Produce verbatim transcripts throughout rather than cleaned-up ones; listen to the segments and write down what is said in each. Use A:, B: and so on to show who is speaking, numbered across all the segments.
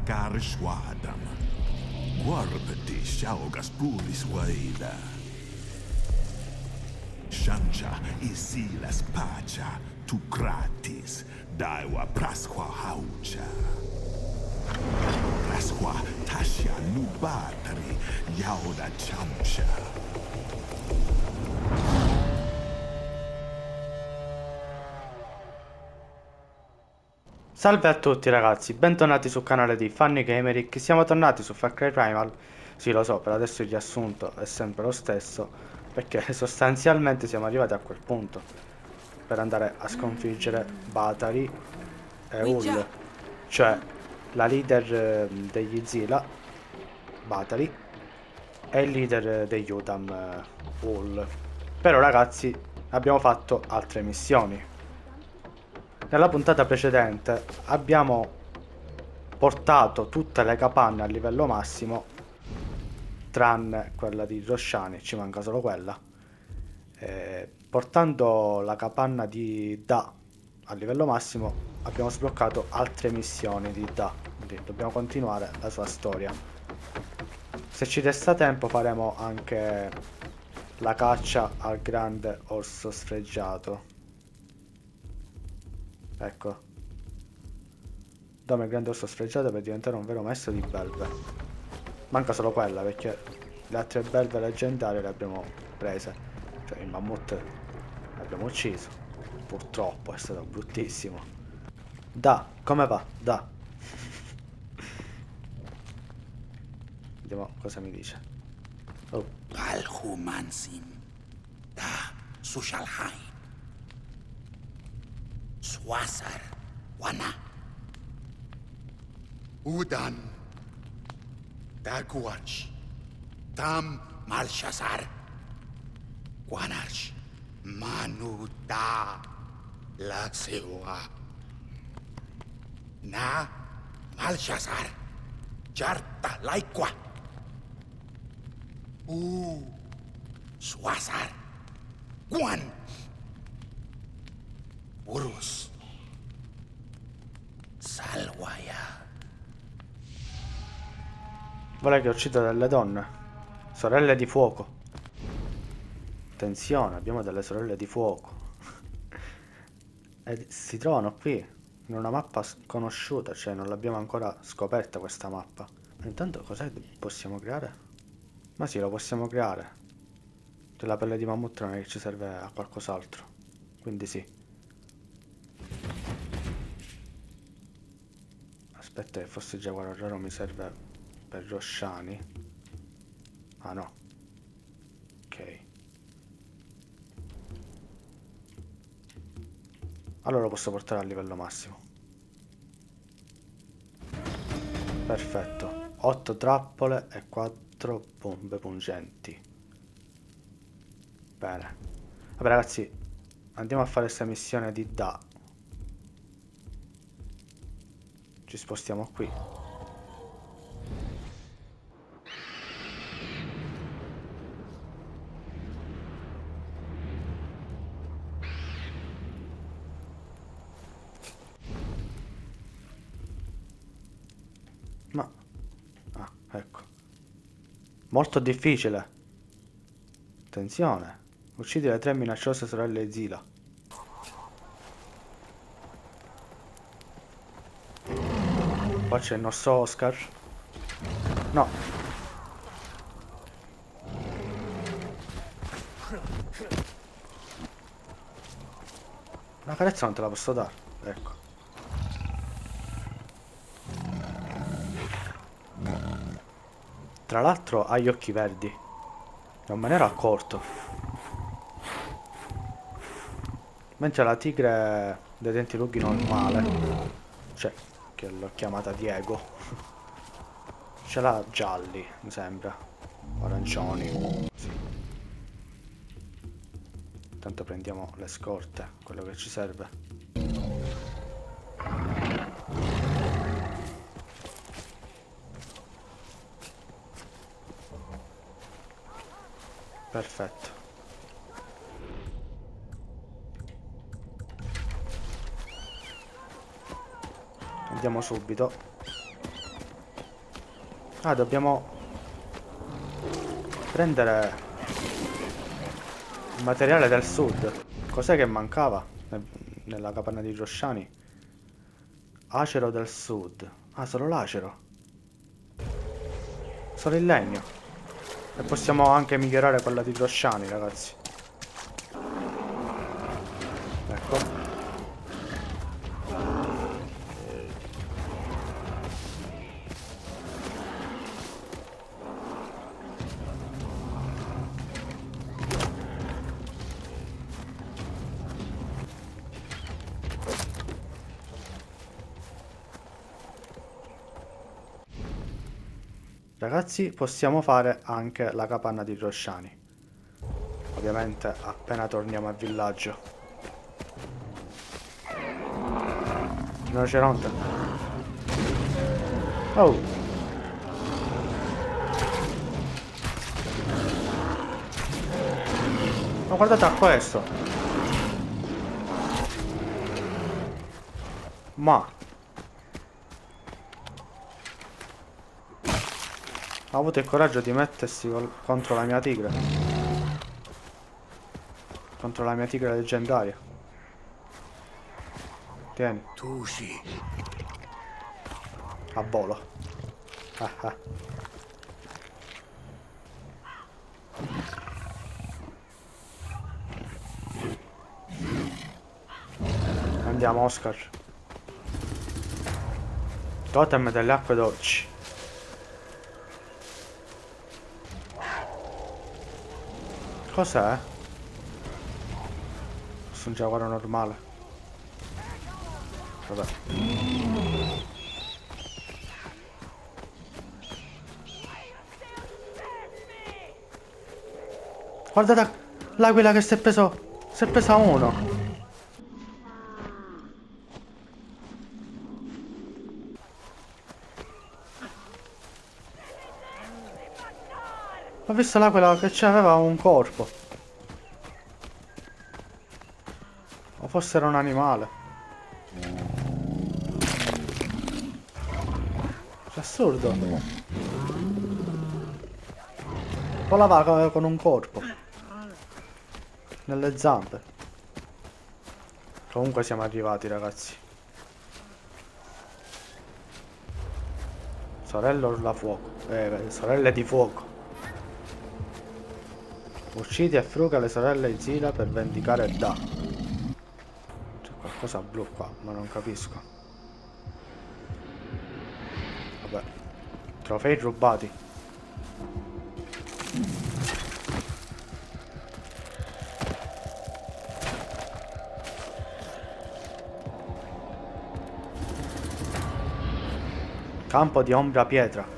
A: Takar Shwadam. Guarbati Shaugas Pulis Waila. Shanja Isilas Pacha tu gratis Daiwa Prasqua Haucha. Prasqua Tasha Nubatari Yauda Chamsha.
B: Salve a tutti ragazzi, bentornati sul canale di Funny Gameric. Siamo tornati su Far Cry Primal. Sì, lo so, per adesso il riassunto è sempre lo stesso, perché sostanzialmente siamo arrivati a quel punto per andare a sconfiggere Batari e Hull, cioè la leader eh, degli Zila, Batari, e il leader eh, degli Udam, eh, Hull. Però ragazzi, abbiamo fatto altre missioni. Nella puntata precedente abbiamo portato tutte le capanne a livello massimo, tranne quella di Roshani, ci manca solo quella. E portando la capanna di Da a livello massimo abbiamo sbloccato altre missioni di Da, quindi dobbiamo continuare la sua storia. Se ci resta tempo faremo anche la caccia al grande orso sfregiato. Ecco, dove il grande orso sfregiato per diventare un vero maestro di belve. Manca solo quella, perché le altre belve leggendarie le abbiamo prese. Cioè il mammut l'abbiamo ucciso. Purtroppo è stato bruttissimo. Da, come va? Da. Vediamo cosa mi dice. Oh.
C: Palhumansim. Da, Sushalhain. Swasar, Wana. Udan, Daguach, Tam Malshazar, Guanarch, Manuda, Laxewa. Na Malshazar, Jarta Laikwa. U Swasar, Guan. Urus Salwaya.
B: Vuole che uccida delle donne. Sorelle di fuoco. Attenzione, abbiamo delle sorelle di fuoco. E si trovano qui, in una mappa sconosciuta, cioè non l'abbiamo ancora scoperta questa mappa. Intanto cos'è che possiamo creare? Ma sì, lo possiamo creare. Della pelle di mammut non è che ci serve a qualcos'altro. Quindi sì. Aspetta che forse già quello raro mi serve per Roshani. Ah no. Ok. Allora lo posso portare a livello massimo. Perfetto. otto trappole e quattro bombe pungenti. Bene. Vabbè ragazzi, andiamo a fare questa missione di Da. Ci spostiamo qui. Ma... ah, ecco. Molto difficile. Attenzione. Uccidi le tre minacciose sorelle Zila. Qua c'è il nostro Oscar. No. Una carezza non te la posso dare. Ecco. Tra l'altro ha gli occhi verdi. Non me ne ero accorto. Mentre la tigre dei denti lunghi normale, cioè che l'ho chiamata Diego, ce l'ha gialli, mi sembra. Arancioni. Sì. Intanto prendiamo le scorte, quello che ci serve. Perfetto. Andiamo subito. Ah, dobbiamo prendere il materiale del sud. Cos'è che mancava nella capanna di Drosciani? Acero del sud. Ah, solo l'acero. Solo il legno. E possiamo anche migliorare quella di Drosciani, ragazzi. Ecco. Ragazzi, possiamo fare anche la capanna di Drosciani. Ovviamente appena torniamo al villaggio. Rinoceronte. Oh! Ma guardate a questo! Ma... ha avuto il coraggio di mettersi col- contro la mia tigre. Contro la mia tigre leggendaria. Tieni,
C: Tu sì.
B: a volo. Ah ah. Andiamo, Oscar. Totem delle acque dolci. Cos'è? Sono già guarda normale. Vabbè. Guardate l'aquila che si è preso. Si è presa uno. Ho visto l'aquila che c'aveva un corpo. O forse era un animale. È assurdo. Volava con un corpo. Nelle zampe. Comunque siamo arrivati, ragazzi. Sorella urla fuoco. Eh, sorelle di fuoco. Uccidi e fruga le sorelle Zila per vendicare Da. C'è qualcosa blu qua, ma non capisco. Vabbè. Trofei rubati. Campo di ombra pietra.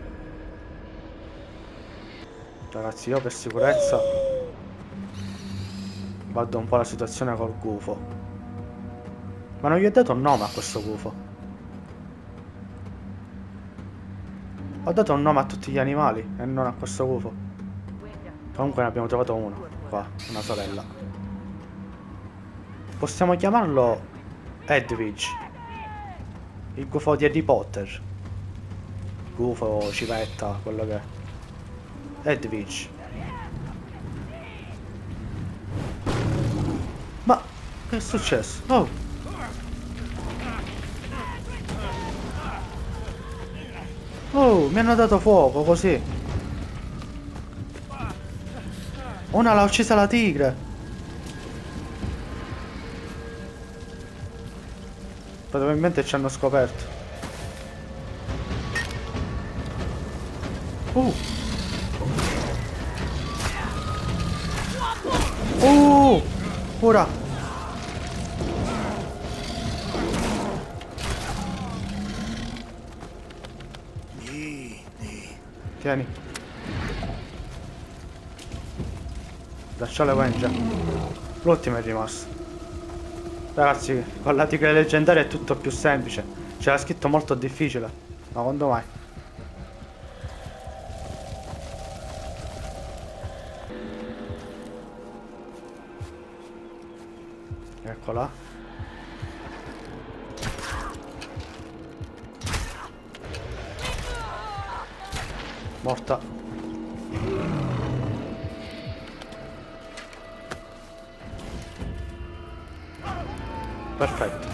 B: Ragazzi, io per sicurezza guardo un po' la situazione col gufo. Ma non gli ho dato un nome a questo gufo. Ho dato un nome a tutti gli animali e non a questo gufo. Comunque ne abbiamo trovato uno qua, una sorella. Possiamo chiamarlo Edwidge, il gufo di Harry Potter. Gufo, civetta, quello che è. Edwidge. Ma che è successo? Oh! Oh, mi hanno dato fuoco così. Una l'ha uccisa la tigre. Probabilmente ci hanno scoperto. Uh! Uh! Ora! Tieni. Lasciale Wengia. L'ultimo è rimasto. Ragazzi, con la tigre leggendaria è tutto più semplice. C'era scritto molto difficile. Ma quando mai? Eccola. Morta. Perfetto.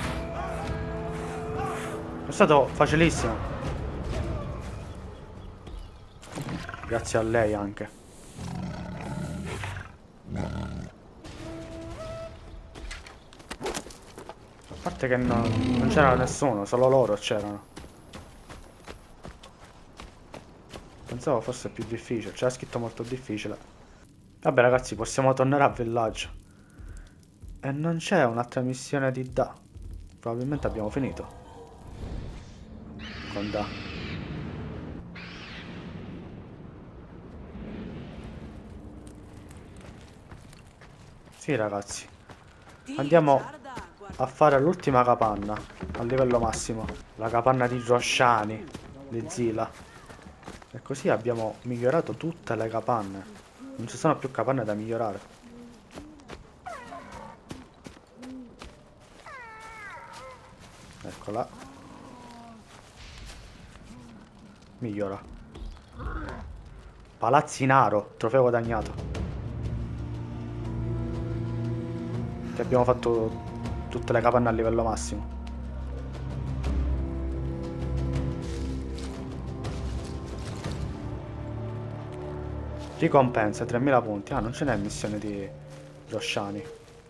B: È stato facilissimo. Grazie a lei anche. A parte che no, non c'era nessuno, solo loro c'erano. Pensavo fosse più difficile, c'era scritto molto difficile. Vabbè ragazzi, possiamo tornare al villaggio. E non c'è un'altra missione di Da. Probabilmente abbiamo finito con Da. Sì ragazzi, andiamo a fare l'ultima capanna a livello massimo, la capanna di Roshani, di Zila. E così abbiamo migliorato tutte le capanne. Non ci sono più capanne da migliorare. Eccola. Migliora. Palazzinaro, trofeo guadagnato. Che abbiamo fatto tutte le capanne a livello massimo. Ricompensa tremila punti. Ah, non ce n'è missione di Roshani.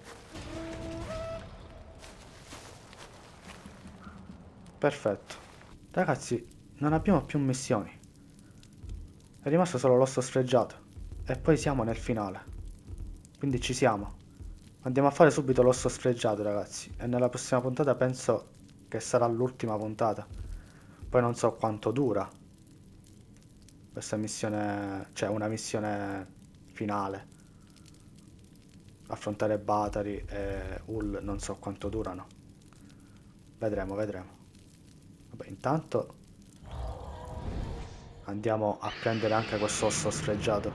B: Perfetto. Ragazzi, non abbiamo più missioni. È rimasto solo l'osso sfregiato. E poi siamo nel finale. Quindi ci siamo. Andiamo a fare subito l'osso sfregiato, ragazzi. E nella prossima puntata penso che sarà l'ultima puntata. Poi non so quanto dura questa missione, cioè una missione finale. Affrontare Batari e Hull non so quanto durano. Vedremo, vedremo. Vabbè, intanto andiamo a prendere anche questo osso sfregiato.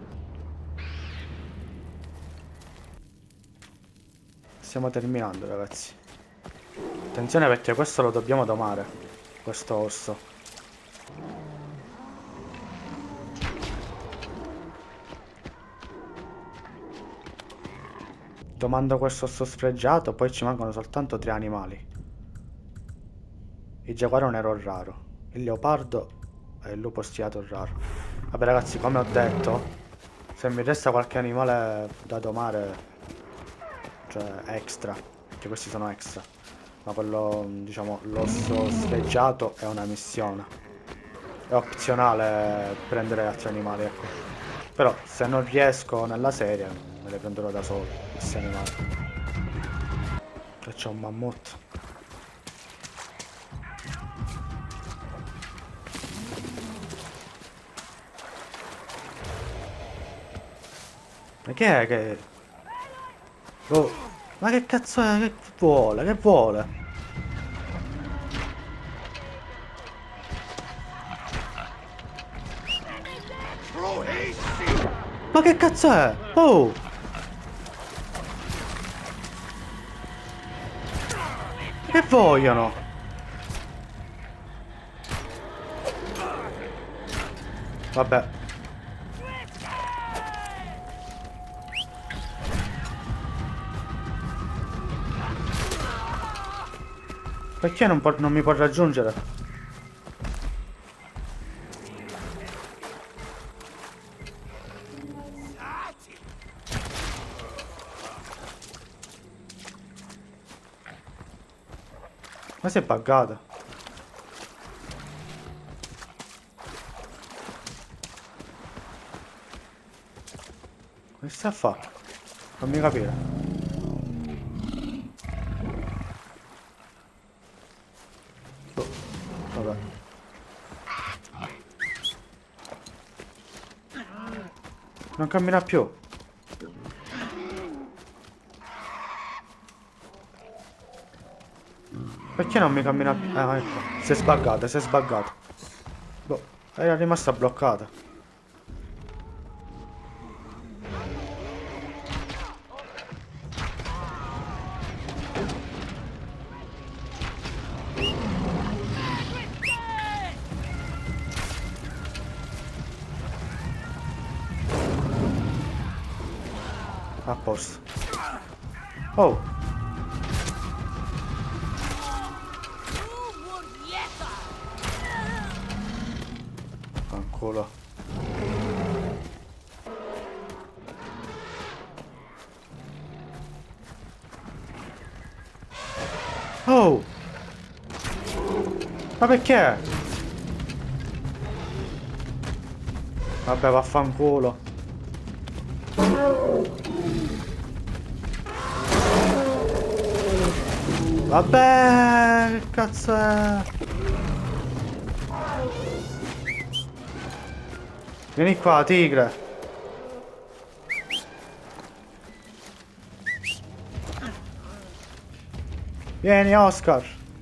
B: Stiamo terminando, ragazzi. Attenzione perché questo lo dobbiamo domare, questo osso. Domando questo osso sfregiato, poi ci mancano soltanto tre animali. Il giaguaro nero raro, il leopardo e il lupo striato raro. Vabbè ragazzi, come ho detto, se mi resta qualche animale da domare, cioè extra, perché questi sono extra, ma quello, diciamo, l'osso sfregiato è una missione. È opzionale prendere altri animali, ecco. Però se non riesco nella serie, me le prenderò da solo, questi animali. E c'è un mammut. Ma che è che... Oh, ma che cazzo è? Che vuole? Che vuole? Ma che cazzo è? Oh! Che vogliono? Vabbè. Perché non, non mi può raggiungere? Ma si è buggata. Che sta a fare? Fammi capire. Oh, vabbè. Non cammina più. Perché non mi cammina più? Ah, ecco. Si è sbaggata, si è sbaggata. Boh, era rimasta bloccata. A posto. Oh. Fanculo. Oh. Ma perché? Vabbè, vaffanculo. Vabbè, che cazzo è? Vieni qua, tigre. Vieni, Oscar.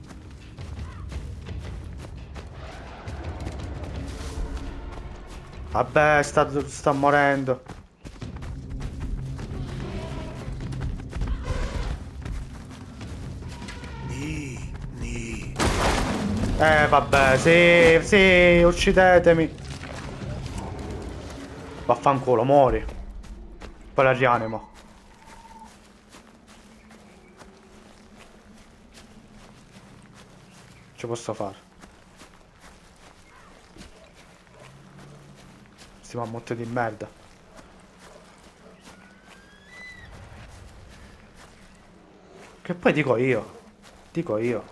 B: Vabbè, sta, sta morendo.
C: Ni, ni.
B: Eh, vabbè, sì, sì, uccidetemi. Vaffanculo, muori. Poi la rianimo. Ci posso fare. Sti mammutti di merda. Che poi dico io. Dico io.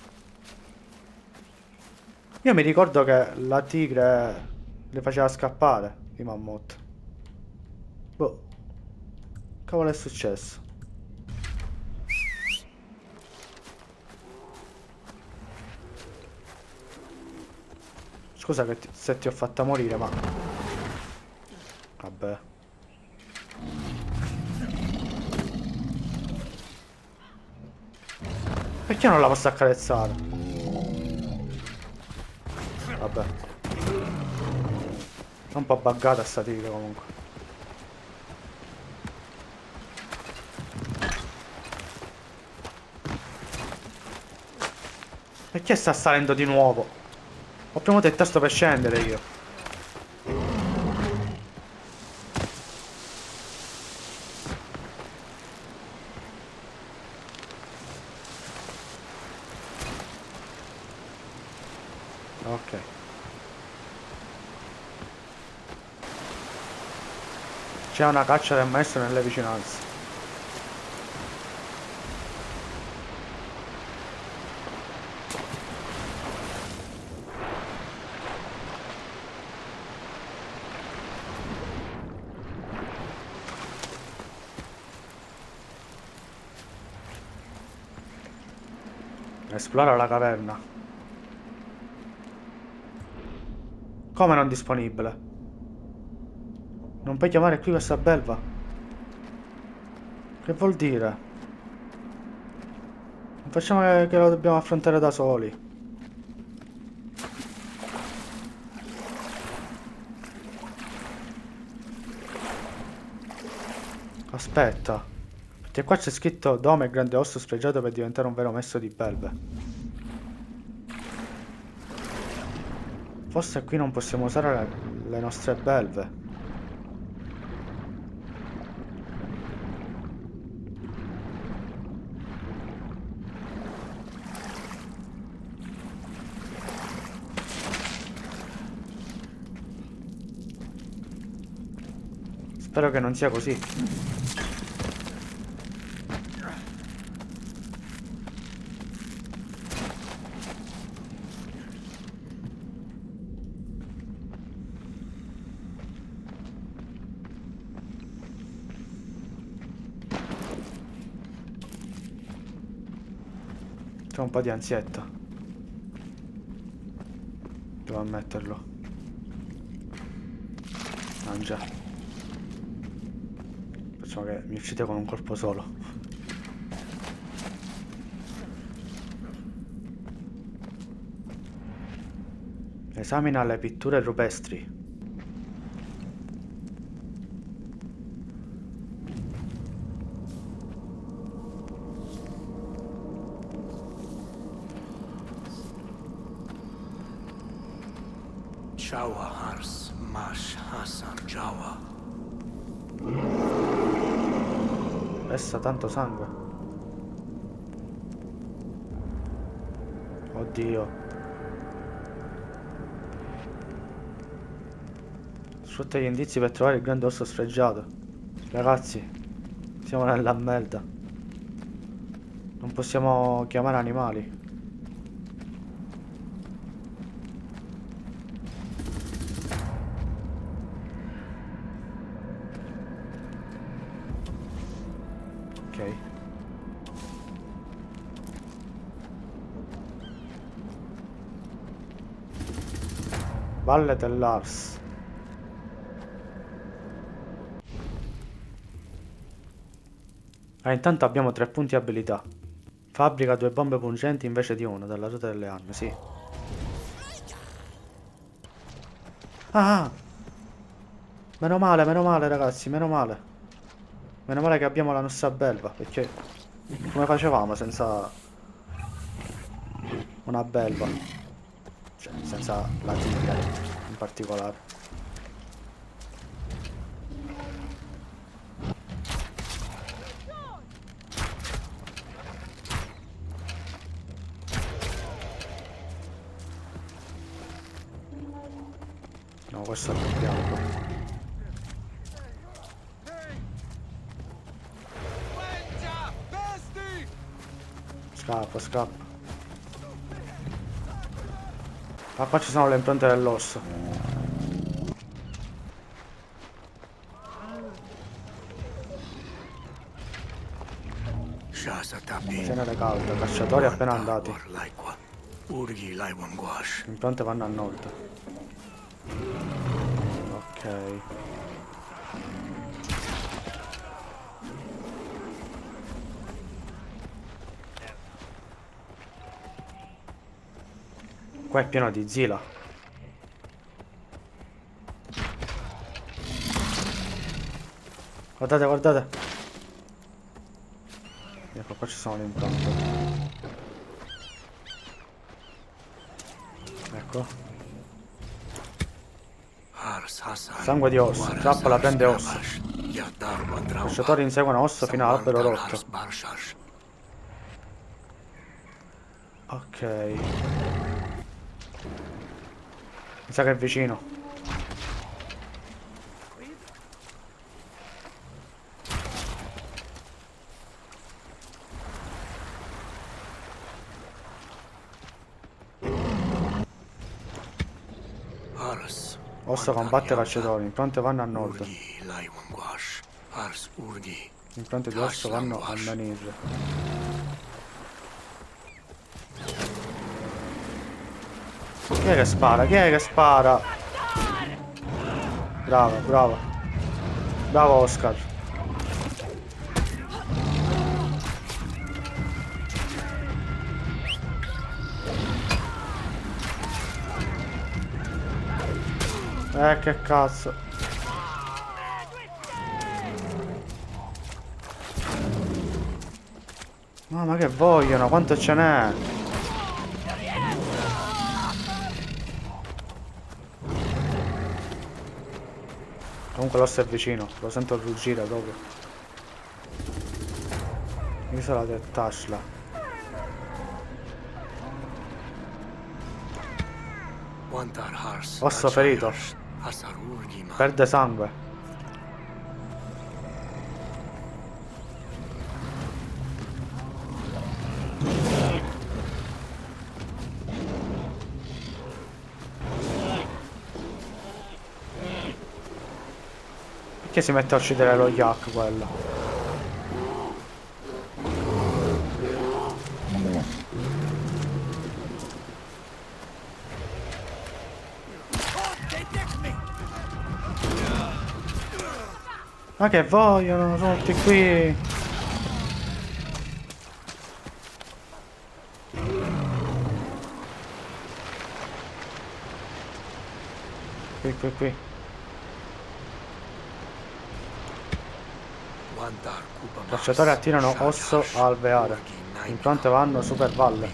B: Io mi ricordo che la tigre le faceva scappare i mammut. Boh. Cavolo è successo? Scusa che ti- se ti ho fatta morire, ma... Vabbè. Perché non la posso accarezzare? Vabbè. È un po' buggata sta tigre comunque. Perché sta salendo di nuovo? Ho premuto il tasto per scendere io. Ok. C'è una caccia del maestro nelle vicinanze. Esplora la caverna. Come non disponibile? Non puoi chiamare qui questa belva? Che vuol dire? Non facciamo che, che lo dobbiamo affrontare da soli. Aspetta. Perché qua c'è scritto Dome grande osso spregiato per diventare un vero maestro di belve. Forse qui non possiamo usare le, le nostre belve. Spero che non sia così. C'è un po' di ansietta. Devo ammetterlo. Mangia. Facciamo che mi uccide con un colpo solo. Esamina le pitture rupestri.
C: Jawa Hars Mash Hasar Jawa.
B: Essa tanto sangue. Oddio. Sfrutta gli indizi per trovare il grande osso sfregiato. Ragazzi, siamo nella merda. Non possiamo chiamare animali. Ok. Valle dell'Ars. Ah, intanto abbiamo tre punti abilità. Fabbrica due bombe pungenti invece di uno, dalla ruota delle armi, sì. Ah! Meno male, meno male ragazzi, meno male. Meno male che abbiamo la nostra belva, perché come facevamo senza una belva? Cioè, senza la tigre in particolare. No, questo è il bianco. Scappa, scappa. Ah, qua ci sono le impronte dell'osso. Cenere calda, cacciatori appena andati. Le impronte vanno a nord. Ok. Qua è pieno di zila. Guardate, guardate. Ecco, qua ci sono le impronte. Ecco. Sangue di osso. Trappola prende osso. Cacciatori inseguono osso fino all'albero rotto. Ok. Mi sa che è vicino. Osso combatte cacciatori, impronte vanno a nord. Impronte di osso vanno a Menir. Chi è che spara? Chi è che spara? Bravo, bravo. Bravo Oscar. Eh, che cazzo. No, ma che vogliono? Quanto ce n'è? Comunque l'osso è vicino, lo sento ruggire proprio. Isola del Tashla. Osso ferito. Perde sangue. Perché si mette a uccidere lo yak quello? Ma che vogliono? Sono tutti qui. Qui, qui, qui. Cacciatori attirano osso a alveare. Impronte vanno super valle.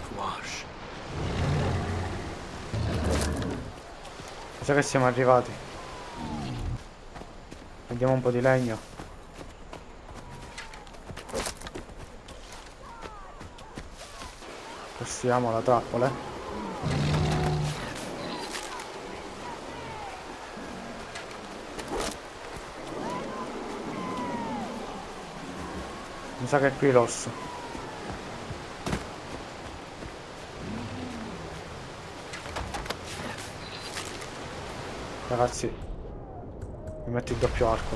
B: Mi sa che siamo arrivati. Prendiamo un po' di legno. Usiamo la trappola. eh. Mi sa che è qui l'osso. Ragazzi, mi metto il doppio arco.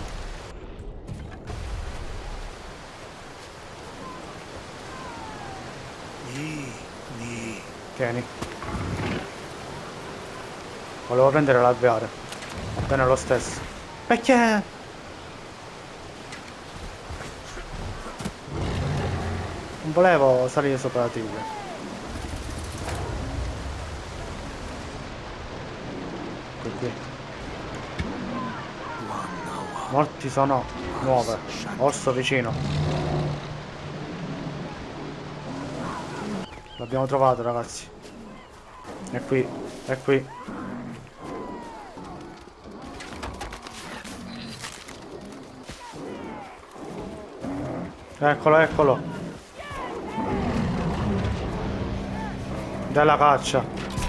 C: Ni, ni.
B: Tieni. Volevo prendere l'alveare. Va bene lo stesso. Perché? Non volevo salire sopra la tigre. Qui, qui. Molti sono nuove. Osso vicino. L'abbiamo trovato, ragazzi. È qui, è qui. Eccolo, eccolo. Della caccia.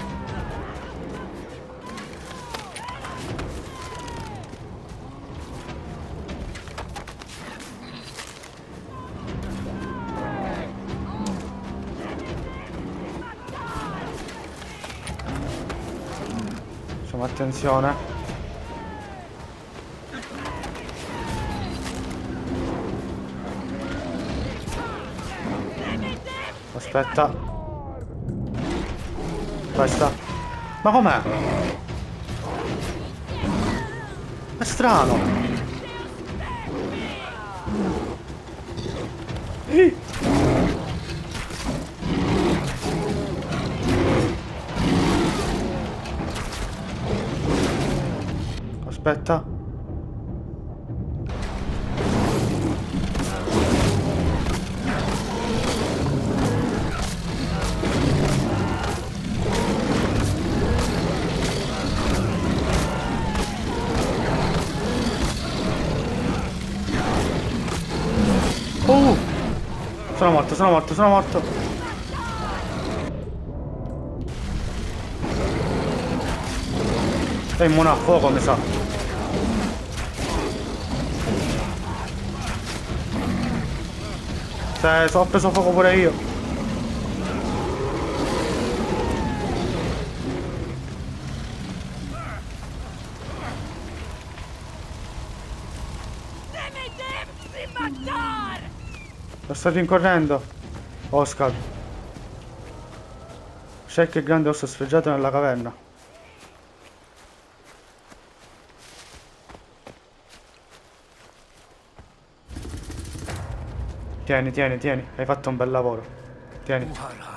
B: Facciamo attenzione. Aspetta. Questa. Ma com'è? È strano. Ih. Aspetta. Uh! Sono morto, sono morto, sono morto. È immune a fuoco, mi sa. Se, so, ho preso fuoco pure io. Lo sto rincorrendo. Oscar. Cerca il grande osso sfregiato nella caverna. Tieni, tieni, tieni. Hai fatto un bel lavoro. Tieni.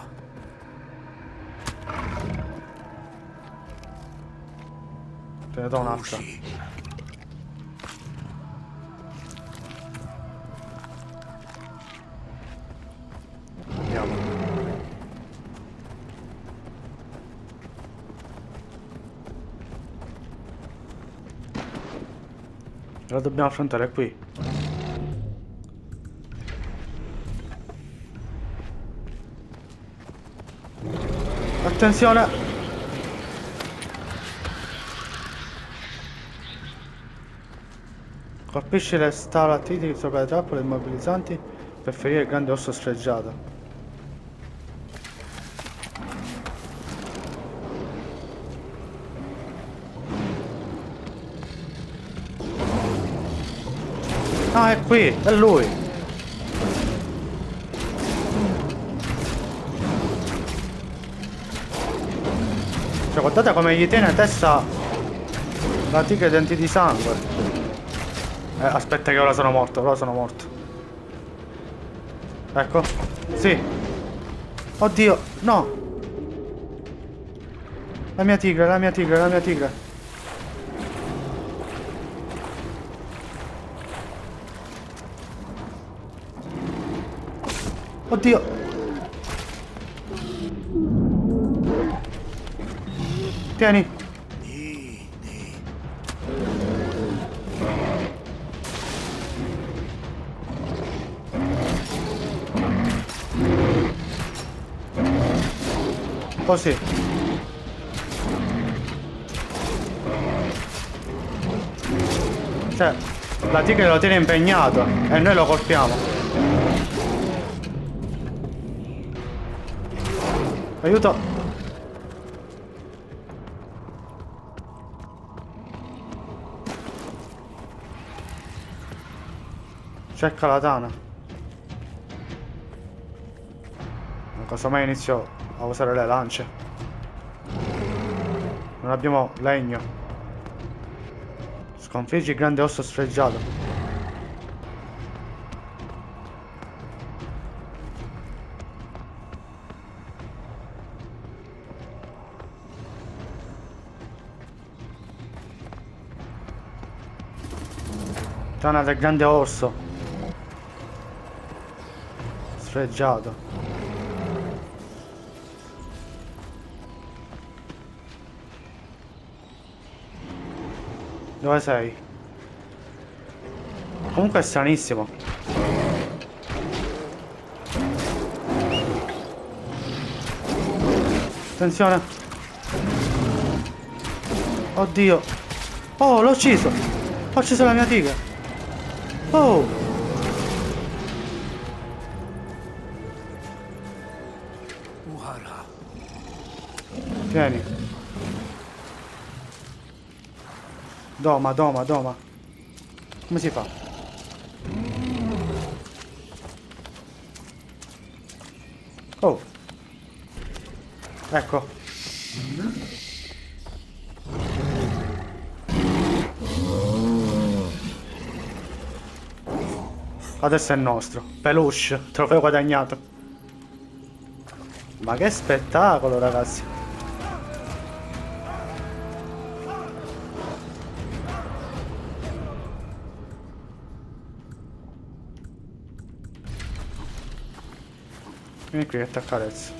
B: Te ne do un'altra. Andiamo. La dobbiamo affrontare qui. Attenzione! Colpisci le stalattiti sopra le trappole immobilizzanti per ferire il grande osso sfregiato. Ah, è qui! È lui! Cioè, guardate come gli tiene a testa la tigre ai denti di sangue. Eh, aspetta che ora sono morto, ora sono morto. Ecco. Sì. Oddio, no. La mia tigre, la mia tigre, la mia tigre. Oddio. Tieni. Oh sì. Cioè, la tigre lo tiene impegnato e noi lo colpiamo. Aiuto. Cerca la tana. Casomai inizio a usare le lance. Non abbiamo legno. Sconfiggi il grande osso sfregiato. Tana del grande orso sfregiato. Dove sei? Comunque è stranissimo. Attenzione. Oddio. Oh, l'ho ucciso. Ho ucciso la mia tigre. Oh.
C: Uhara.
B: Tieni. Doma, doma, doma. Come si fa? Oh. Ecco. Adesso è nostro. Peluche. Trofeo guadagnato. Ma che spettacolo, ragazzi. Vieni qui che ti accarezzo.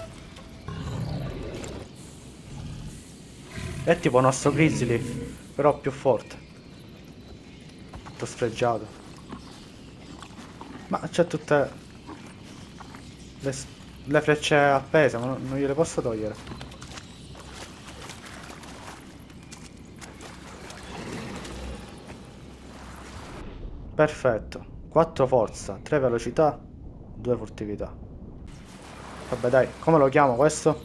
B: È tipo un osso grizzly, però più forte. Tutto sfregiato. Ma c'è tutte le, le frecce appese, ma non, non gliele posso togliere. Perfetto. quattro forza, tre velocità, due furtività. Vabbè dai, come lo chiamo questo?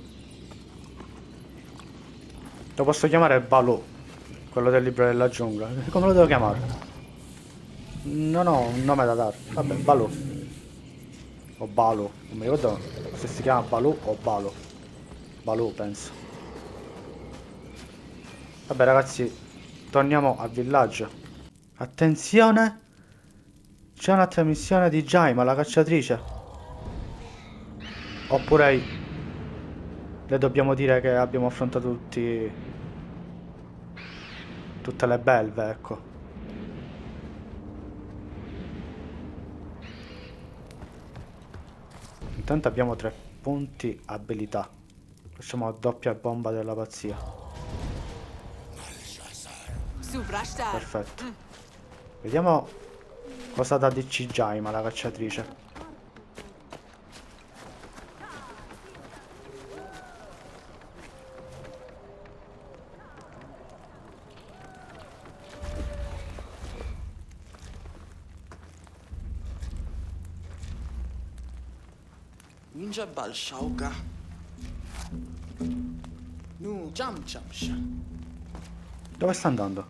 B: Lo posso chiamare Baloo, quello del libro della giungla. Come lo devo chiamare? Non ho un nome da dare. Vabbè, Baloo. O Baloo, non mi ricordo se si chiama Baloo o Baloo. Baloo, penso. Vabbè ragazzi, torniamo al villaggio. Attenzione! C'è un'altra missione di Jaima, la cacciatrice. Oppure le dobbiamo dire che abbiamo affrontato tutti... tutte le belve, ecco. Intanto abbiamo tre punti abilità. Facciamo doppia bomba della pazzia. Perfetto. Vediamo cosa dà D C Jaima, la cacciatrice.
D: Ninja Balshauka. Nu jam jamsha.
B: Dove sta andando?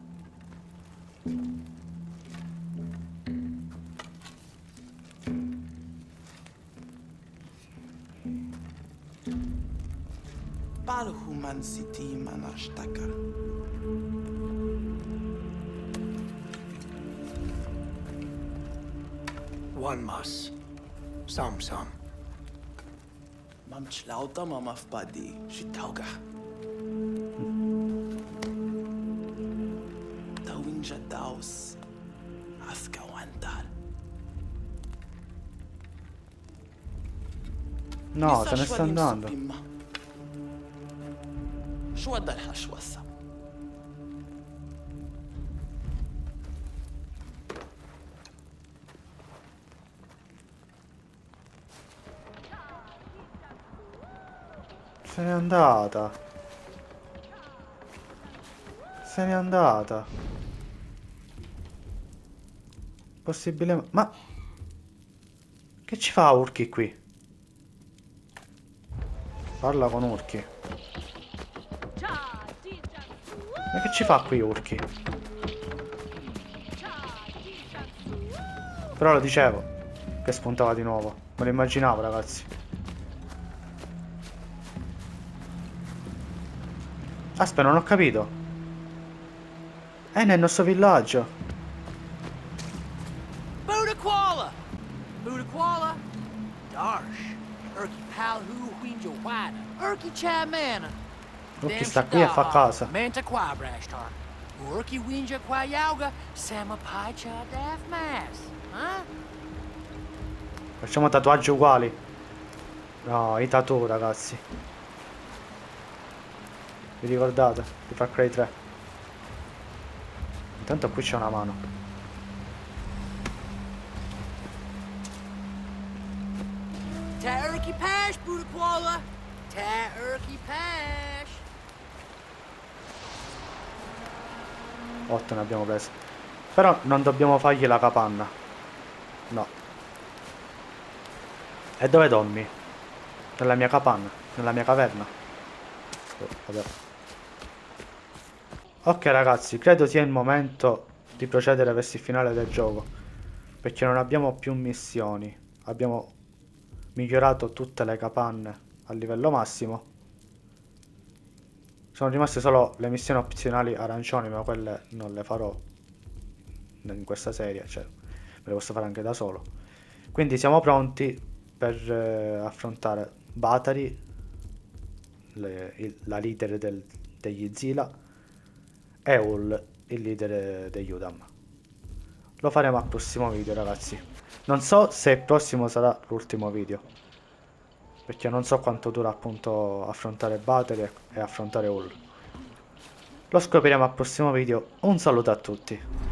D: Balhuman City Manashtaka.
C: One mas. Sam sam.
D: Mam chlauta mama fbadi shitauga. Tawinja daus. Aska wandal.
B: No, se ne sta andando.
D: شو هذا الحشوسة؟
B: Se n'è andata. Se n'è andata. Possibile... Ma... Che ci fa Urki qui? Parla con Urki. Ma che ci fa qui Urki? Però lo dicevo che spuntava di nuovo. Me lo immaginavo, ragazzi. Aspetta, non ho capito. È nel nostro villaggio.
E: Budaquala! Budaquala! Darsh! Urki Palhu Winja Wada! Urki Chamana!
B: Urki sta qui e fa casa.
E: Menta qua Brashtar! Urki Winja qua Yauga! Sama Pacha Daf Mas! Huh?
B: Facciamo tatuaggi uguali. No, i tatu, ragazzi. Vi ricordate? Di Far Cry tre. Intanto qui c'è una mano.
E: Ta Urki Pash, Budaquala! Ta Urki Pash!
B: otto ne abbiamo preso. Però non dobbiamo fargli la capanna. No. E dove dormi? Nella mia capanna? Nella mia caverna? Oh, vabbè. Ok ragazzi, credo sia il momento di procedere verso il finale del gioco, perché non abbiamo più missioni. Abbiamo migliorato tutte le capanne a livello massimo. Sono rimaste solo le missioni opzionali arancioni, ma quelle non le farò in questa serie, cioè me le posso fare anche da solo. Quindi siamo pronti per eh, affrontare Batari, le, il, la leader del, degli Zila, e Ul, il leader degli Udam. Lo faremo al prossimo video, ragazzi. Non so se il prossimo sarà l'ultimo video, perché non so quanto dura appunto affrontare Batari e affrontare Ul. Lo scopriremo al prossimo video. Un saluto a tutti.